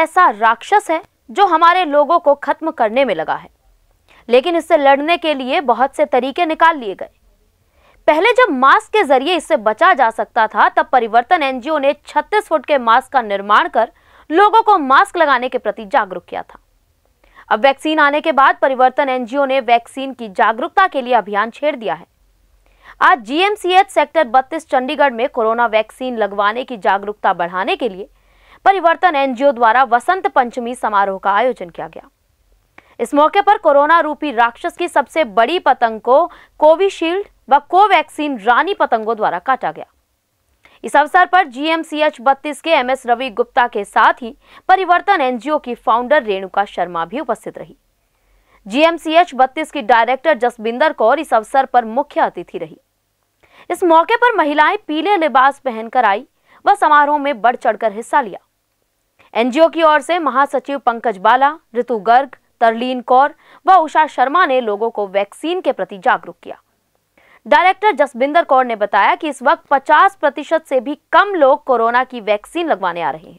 ऐसा राक्षस है जो हमारे लोगों को खत्म करने में लगा है, लेकिन इससे लड़ने के लिए बहुत से तरीके निकाल लिए गए। पहले जब मास्क के जरिए इससे बचा जा सकता था, तब परिवर्तन एनजीओ ने 36 फुट के मास्क का निर्माण कर लोगों को मास्क लगाने के प्रति जागरूक किया था। अब वैक्सीन आने के बाद परिवर्तन एनजीओ ने वैक्सीन की जागरूकता के लिए अभियान छेड़ दिया है। आज जीएमसीएच सेक्टर 32 चंडीगढ़ में कोरोना वैक्सीन लगवाने की जागरूकता बढ़ाने के लिए परिवर्तन एनजीओ द्वारा वसंत पंचमी समारोह का आयोजन किया गया। इस मौके पर कोरोना रूपी राक्षस की सबसे बड़ी पतंग को कोविशील्ड व कोवैक्सीन रानी पतंगों द्वारा काटा गया। इस अवसर पर जीएमसीएच 32 के एमएस रवि गुप्ता के साथ ही परिवर्तन एनजीओ की फाउंडर रेणुका शर्मा भी उपस्थित रही। जीएमसीएच 32 की डायरेक्टर जसबिंदर कौर इस अवसर पर मुख्य अतिथि रही। इस मौके पर महिलाएं पीले लिबास पहनकर आई व समारोह में बढ़ चढ़कर हिस्सा लिया। एनजीओ की ओर से महासचिव पंकज बाला, ऋतु गर्ग, तरलीन कौर व उषा शर्मा ने लोगों को वैक्सीन के प्रति जागरूक किया। डायरेक्टर जसबिंदर कौर ने बताया कि इस वक्त 50% से भी कम लोग कोरोना की वैक्सीन लगवाने आ रहे हैं।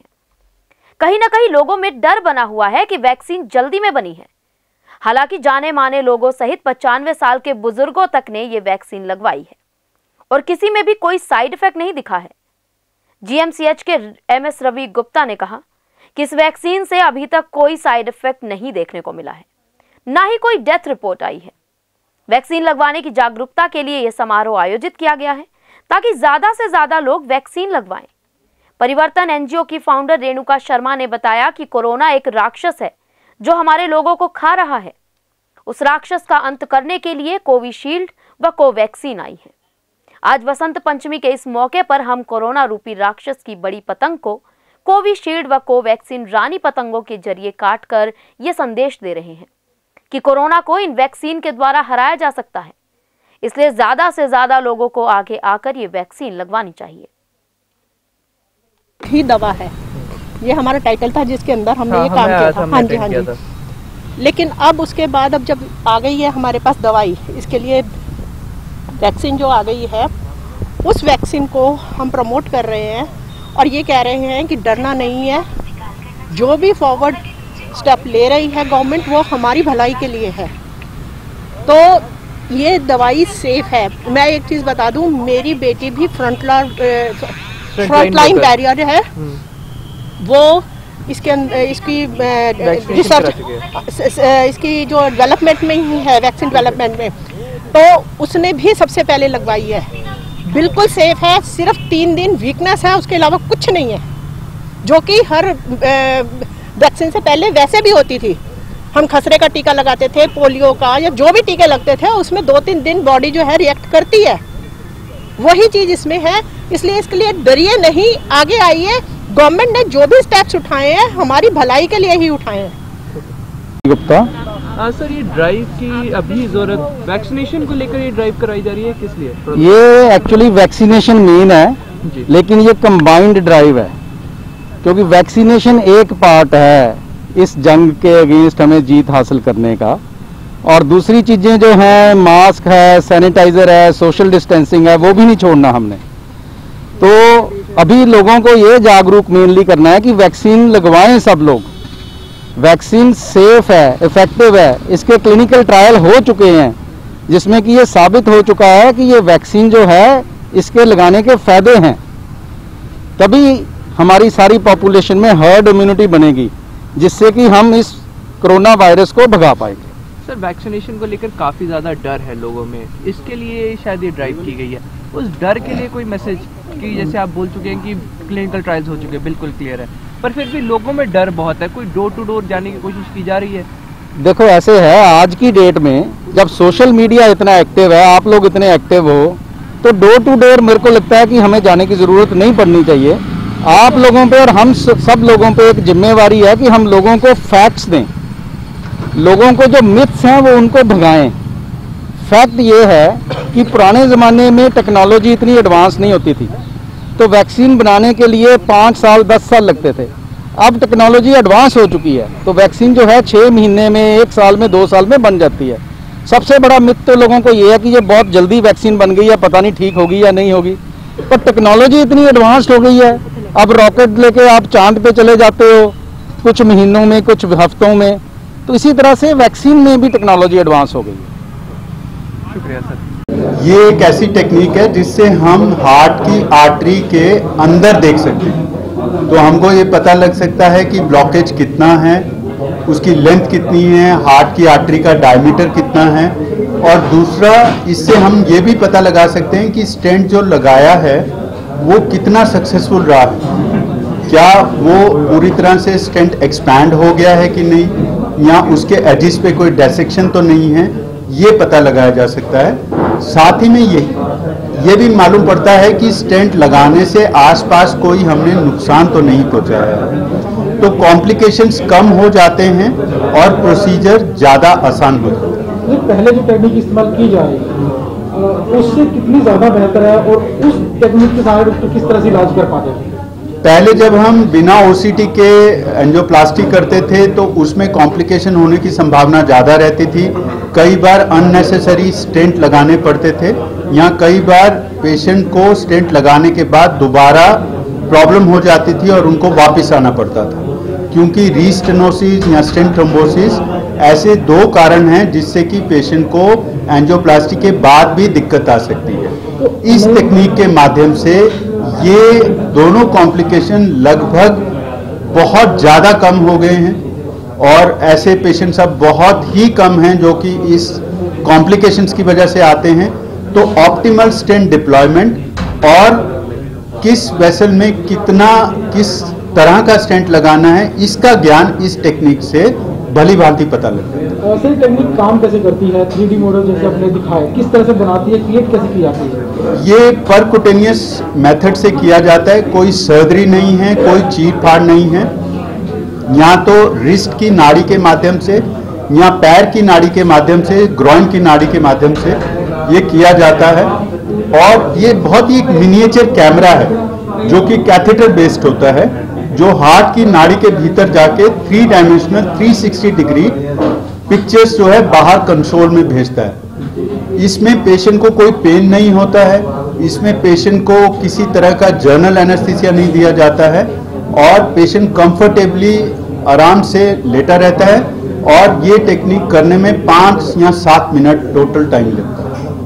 कहीं ना कहीं लोगों में डर बना हुआ है कि वैक्सीन जल्दी में बनी है। हालांकि जाने माने लोगों सहित 95 साल के बुजुर्गों तक ने ये वैक्सीन लगवाई है और किसी में भी कोई साइड इफेक्ट नहीं दिखा है। जीएमसीएच के एमएस रवि गुप्ता ने कहा कि इस वैक्सीन से अभी तक कोई साइड इफेक्ट नहीं देखने को मिला है, ना ही कोई डेथ रिपोर्ट आई है। वैक्सीन लगवाने की जागरूकता के लिए यह समारोह आयोजित किया गया है ताकि ज्यादा से ज्यादा लोग वैक्सीन लगवाएं। परिवर्तन एनजीओ की फाउंडर रेणुका शर्मा ने बताया कि कोरोना एक राक्षस है जो हमारे लोगों को खा रहा है। उस राक्षस का अंत करने के लिए कोविशील्ड व कोवैक्सीन आई है। आज वसंत पंचमी के इस मौके पर हम कोरोना रूपी राक्षस की बड़ी पतंग को कोविशील्ड व कोवैक्सीन रानी पतंगों के जरिए काटकर ये संदेश दे रहे हैं कि कोरोना को इन वैक्सीन के द्वारा हराया जा सकता है। इसलिए ज्यादा से ज्यादा लोगों को आगे आकर ये वैक्सीन लगवानी चाहिए। ही दवा है, ये हमारा टाइटल था जिसके अंदर हमने ये काम किया था। हाँ जी। लेकिन अब उसके बाद अब जब आ गई है हमारे पास दवाई, इसके लिए वैक्सीन जो आ गई है, उस वैक्सीन को हम प्रमोट कर रहे हैं और ये कह रहे हैं कि डरना नहीं है। जो भी फॉरवर्ड स्टेप ले रही है गवर्नमेंट, वो हमारी भलाई के लिए है। तो ये दवाई सेफ है। मैं एक चीज़ बता दूं, मेरी बेटी भी फ्रंटलाइन बैरियर है। वो इसकी रिसर्च इसकी जो डेवलपमेंट में ही है, वैक्सीन डेवलपमेंट में, तो उसने भी सबसे पहले लगवाई है। बिल्कुल सेफ है। सिर्फ 3 दिन वीकनेस है, उसके अलावा कुछ नहीं है, जो कि हर वैक्सीन से पहले वैसे भी होती थी। हम खसरे का टीका लगाते थे, पोलियो का, या जो भी टीके लगते थे, उसमें 2-3 दिन बॉडी जो है रिएक्ट करती है। वही चीज इसमें है। इसलिए इसके लिए डरिए नहीं, आगे आइए। गवर्नमेंट ने जो भी स्टेप्स उठाए हैं हमारी भलाई के लिए ही उठाए हैं। गुप्ता सर, ये ड्राइव की अभी जरूरत वैक्सीनेशन को लेकर ये ड्राइव कराई जा रही है, किस लिए? ये एक्चुअली वैक्सीनेशन मेन है, लेकिन ये कंबाइंड ड्राइव है, क्योंकि वैक्सीनेशन एक पार्ट है इस जंग के अगेंस्ट हमें जीत हासिल करने का, और दूसरी चीजें जो हैं, मास्क है, सैनिटाइजर है, सोशल डिस्टेंसिंग है, वो भी नहीं छोड़ना हमने। तो अभी लोगों को ये जागरूक मेनली करना है कि वैक्सीन लगवाएं सब लोग। वैक्सीन सेफ है, इफेक्टिव है। इसके क्लिनिकल ट्रायल हो चुके हैं जिसमें कि ये साबित हो चुका है कि ये वैक्सीन जो है, इसके लगाने के फायदे हैं। तभी हमारी सारी पॉपुलेशन में हर्ड इम्यूनिटी बनेगी, जिससे कि हम इस कोरोना वायरस को भगा पाएंगे। सर, वैक्सीनेशन को लेकर काफ़ी ज़्यादा डर है लोगों में, इसके लिए शायद ये ड्राइव की गई है। उस डर के लिए कोई मैसेज, कि जैसे आप बोल चुके हैं कि क्लिनिकल ट्रायल्स हो चुके हैं, बिल्कुल क्लियर है, पर फिर भी लोगों में डर बहुत है। कोई डोर टू डोर जाने की कोशिश की जा रही है? देखो, ऐसे है, आज की डेट में जब सोशल मीडिया इतना एक्टिव है, आप लोग इतने एक्टिव हो, तो डोर टू डोर मेरे को लगता है कि हमें जाने की ज़रूरत नहीं पड़नी चाहिए। आप लोगों पे और हम सब लोगों पे एक जिम्मेवारी है कि हम लोगों को फैक्ट्स दें, लोगों को जो मिथ्स हैं वो उनको भगाएं। फैक्ट ये है कि पुराने ज़माने में टेक्नोलॉजी इतनी एडवांस नहीं होती थी, तो वैक्सीन बनाने के लिए 5 साल 10 साल लगते थे। अब टेक्नोलॉजी एडवांस हो चुकी है, तो वैक्सीन जो है 6 महीने में, 1 साल में, 2 साल में बन जाती है। सबसे बड़ा मिथ तो लोगों को ये है कि ये बहुत जल्दी वैक्सीन बन गई है, पता नहीं ठीक होगी या नहीं होगी, पर टेक्नोलॉजी इतनी एडवांस्ड हो गई है। अब रॉकेट लेके आप चांद पे चले जाते हो, कुछ महीनों में, कुछ हफ्तों में। तो इसी तरह से वैक्सीन में भी टेक्नोलॉजी एडवांस हो गई है। शुक्रिया सर। ये एक ऐसी टेक्निक है जिससे हम हार्ट की आर्टरी के अंदर देख सकते हैं। तो हमको ये पता लग सकता है कि ब्लॉकेज कितना है, उसकी लेंथ कितनी है, हार्ट की आर्टरी का डायमीटर कितना है, और दूसरा इससे हम ये भी पता लगा सकते हैं कि स्टेंट जो लगाया है वो कितना सक्सेसफुल रहा है। क्या वो पूरी तरह से स्टेंट एक्सपैंड हो गया है कि नहीं, या उसके एजिस पे कोई डिसेक्शन तो नहीं है, ये पता लगाया जा सकता है। साथ ही में ये भी मालूम पड़ता है कि स्टेंट लगाने से आसपास कोई हमने नुकसान तो नहीं पहुंचाया है। तो कॉम्प्लिकेशंस कम हो जाते हैं और प्रोसीजर ज़्यादा आसान हो जाता है। पहले जो टेक्निक इस्तेमाल की जा रही है उससे कितनी ज़्यादा बेहतर है, और उस टेक्निक के सहारे डॉक्टर किस तरह से इलाज कर पाते हैं? पहले जब हम बिना ओसीटी के एंजियोप्लास्टी करते थे तो उसमें कॉम्प्लिकेशन होने की संभावना ज़्यादा रहती थी। कई बार अननेसेसरी स्टेंट लगाने पड़ते थे, या कई बार पेशेंट को स्टेंट लगाने के बाद दोबारा प्रॉब्लम हो जाती थी और उनको वापस आना पड़ता था, क्योंकि रीस्टेनोसिस या स्टेंट थ्रोम्बोसिस ऐसे 2 कारण हैं जिससे कि पेशेंट को एंजियोप्लास्टी के बाद भी दिक्कत आ सकती है। इस टेक्निक के माध्यम से ये दोनों कॉम्प्लिकेशन लगभग बहुत ज़्यादा कम हो गए हैं, और ऐसे पेशेंट्स अब बहुत ही कम हैं जो कि इस कॉम्प्लिकेशंस की वजह से आते हैं। तो ऑप्टिमल स्टेंट डिप्लॉयमेंट और किस वेसल में किस तरह का स्टेंट लगाना है, इसका ज्ञान इस टेक्निक से भली भांति पता लगता है। ऐसे टेक्निक काम कैसे करती है? 3D मॉडल जैसे आपने दिखाया, किस तरह से बनाती है, क्रिएट कैसे की जाती है? ये परकुटेनियस मेथड से किया जाता है। कोई सर्जरी नहीं है, कोई चीर फाड़ नहीं है। या तो रिस्ट की नाड़ी के माध्यम से, या पैर की नाड़ी के माध्यम से, ग्रॉइन की नाड़ी के माध्यम से ये किया जाता है। और ये बहुत ही मिनिएचर कैमरा है जो कि कैथेटर बेस्ड होता है, जो हार्ट की नाड़ी के भीतर जाके 3 डायमेंशनल 360 डिग्री पिक्चर्स जो है बाहर कंसोल में भेजता है। इसमें पेशेंट को कोई पेन नहीं होता है, इसमें पेशेंट को किसी तरह का जनरल एनेस्थीसिया नहीं दिया जाता है, और पेशेंट कंफर्टेबली आराम से लेटा रहता है। और ये टेक्निक करने में 5 या 7 मिनट टोटल टाइम लगता है।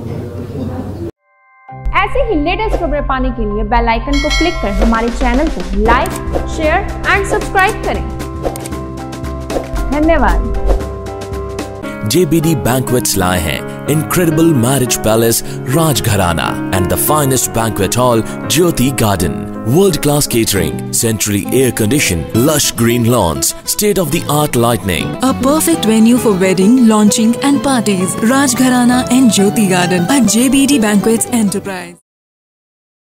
ऐसे ही लेटेस्ट खबरें पाने के लिए बेल आइकन को क्लिक कर हमारे चैनल को लाइक, शेयर एंड सब्सक्राइब करें। धन्यवाद। JBD Banquets लाए हैं incredible marriage palace Rajgharana and the finest banquet hall Jyoti Garden. World-class catering, centrally air-conditioned, lush green lawns, state-of-the-art lighting. A perfect venue for wedding, launching and parties. Rajgharana and Jyoti Garden at JBD Banquets Enterprise.